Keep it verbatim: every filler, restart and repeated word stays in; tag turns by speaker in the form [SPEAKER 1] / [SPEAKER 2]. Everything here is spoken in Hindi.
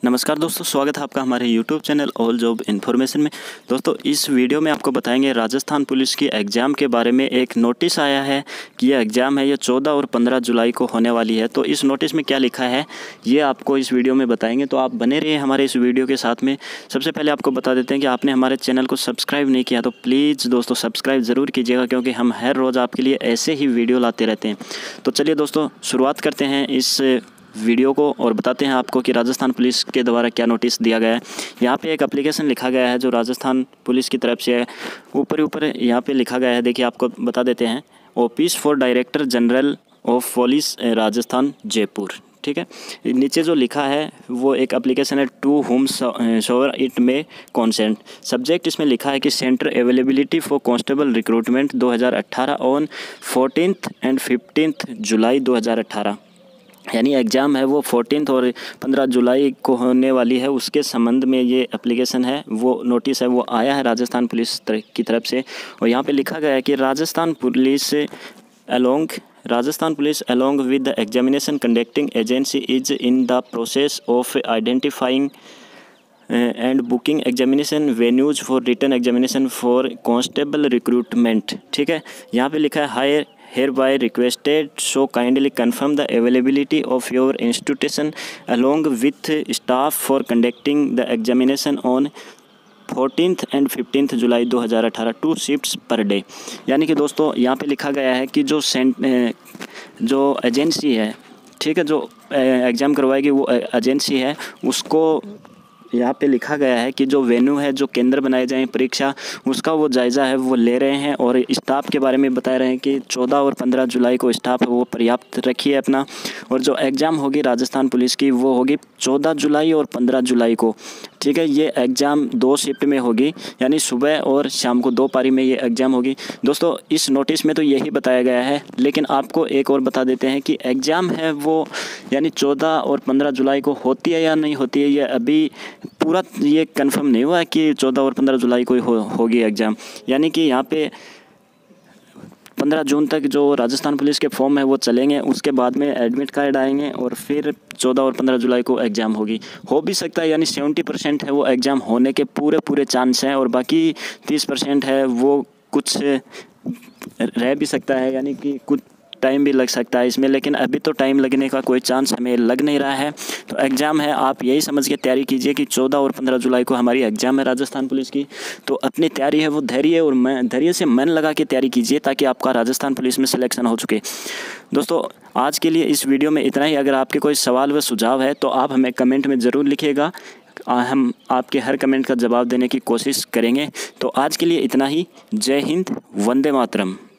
[SPEAKER 1] नमस्कार दोस्तों, स्वागत है आपका हमारे YouTube channel all job information में। दोस्तों इस वीडियो में आपको बताएंगे राजस्थान पुलिस की एग्ज़ाम के बारे में। एक नोटिस आया है कि यह एग्ज़ाम है ये चौदह और पंद्रह जुलाई को होने वाली है। तो इस नोटिस में क्या लिखा है ये आपको इस वीडियो में बताएंगे, तो आप बने रहिए हमारे इस वीडियो के साथ में। सबसे पहले आपको बता देते हैं कि आपने हमारे चैनल को सब्सक्राइब नहीं किया तो प्लीज़ दोस्तों सब्सक्राइब ज़रूर कीजिएगा, क्योंकि हम हर रोज़ आपके लिए ऐसे ही वीडियो लाते रहते हैं। तो चलिए दोस्तों शुरुआत करते हैं इस वीडियो को और बताते हैं आपको कि राजस्थान पुलिस के द्वारा क्या नोटिस दिया गया है। यहाँ पे एक एप्लीकेशन लिखा गया है जो राजस्थान पुलिस की तरफ से है। ऊपर ऊपर यहाँ पे लिखा गया है, देखिए आपको बता देते हैं, office for director general of police Rajasthan Jaipur. ठीक है, नीचे जो लिखा है वो एक एप्लीकेशन है to whomsoever it may concern. Subject इसमें लिखा है कि centre availability for constable recruitment दो हज़ार अठारह ऑन फोर्टीन्थ एंड फिफ्टींथ जुलाई दो हज़ार अठारह, यानी एग्ज़ाम है वो फोर्टीन और पंद्रह जुलाई को होने वाली है। उसके संबंध में ये एप्लीकेशन है, वो नोटिस है, वो आया है राजस्थान पुलिस की तरफ से। और यहाँ पे लिखा गया है कि Rajasthan police along Rajasthan police along with the examination conducting agency is in the process of identifying and booking examination venues for written examination for constable recruitment. ठीक है, यहाँ पे लिखा है हायर hereby requested so kindly confirm the availability of your institution along with staff for conducting the examination on fourteenth and fifteenth जुलाई दो हज़ार अठारह टू शिफ्ट्स पर डे। यानी कि दोस्तों यहाँ पे लिखा गया है कि जो सेंट जो एजेंसी है, ठीक है, जो एग्ज़ाम करवाएगी वो एजेंसी है, उसको यहाँ पे लिखा गया है कि जो वेन्यू है, जो केंद्र बनाए जाएं परीक्षा, उसका वो जायज़ा है वो ले रहे हैं। और स्टाफ के बारे में बता रहे हैं कि चौदह और पंद्रह जुलाई को स्टाफ है वो पर्याप्त रखिए अपना। और जो एग्ज़ाम होगी राजस्थान पुलिस की वो होगी चौदह जुलाई और पंद्रह जुलाई को। ठीक है, ये एग्ज़ाम दो शिफ्ट में होगी, यानी सुबह और शाम को दो पारी में ये एग्ज़ाम होगी। दोस्तों इस नोटिस में तो यही बताया गया है, लेकिन आपको एक और बता देते हैं कि एग्ज़ाम है वो यानी चौदह और पंद्रह जुलाई को होती है या नहीं होती है, ये अभी पूरा ये कंफर्म नहीं हुआ है कि चौदह और पंद्रह जुलाई को हो, होगी एग्ज़ाम। यानी कि यहाँ पे पंद्रह जून तक जो राजस्थान पुलिस के फॉर्म है वो चलेंगे, उसके बाद में एडमिट कार्ड आएंगे और फिर चौदह और पंद्रह जुलाई को एग्ज़ाम होगी। हो भी सकता है, यानी सेवेंटी परसेंट है वो एग्ज़ाम होने के पूरे पूरे चांस हैं, और बाकी तीस परसेंट है वो कुछ रह भी सकता है, यानी कि कुछ टाइम भी लग सकता है इसमें। लेकिन अभी तो टाइम लगने का कोई चांस हमें लग नहीं रहा है। तो एग्ज़ाम है, आप यही समझ के तैयारी कीजिए कि चौदह और पंद्रह जुलाई को हमारी एग्ज़ाम है राजस्थान पुलिस की। तो अपनी तैयारी है वो धैर्य और मैं धैर्य से मन लगा के तैयारी कीजिए, ताकि आपका राजस्थान पुलिस में सिलेक्शन हो चुके। दोस्तों आज के लिए इस वीडियो में इतना ही। अगर आपके कोई सवाल व सुझाव है तो आप हमें कमेंट में ज़रूर लिखिएगा, हम आपके हर कमेंट का जवाब देने की कोशिश करेंगे। तो आज के लिए इतना ही। जय हिंद, वंदे मातरम।